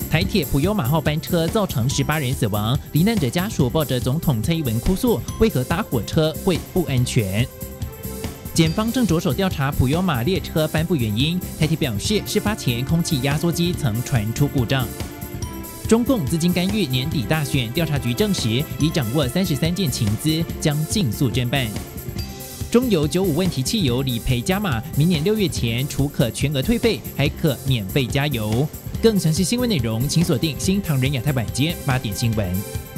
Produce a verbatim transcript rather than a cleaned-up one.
台铁普悠玛号班车造成十八人死亡，罹难者家属抱着总统蔡英文哭诉：为何搭火车会不安全？检方正着手调查普悠玛列车翻覆原因。台铁表示，事发前空气压缩机曾传出故障。中共资金干预年底大选，调查局证实已掌握三十三件情资，将尽速侦办。中油九五问题汽油理赔加码，明年六月前除可全额退费，还可免费加油。更详细新闻内容，请锁定新唐人亚太晚间八点新闻。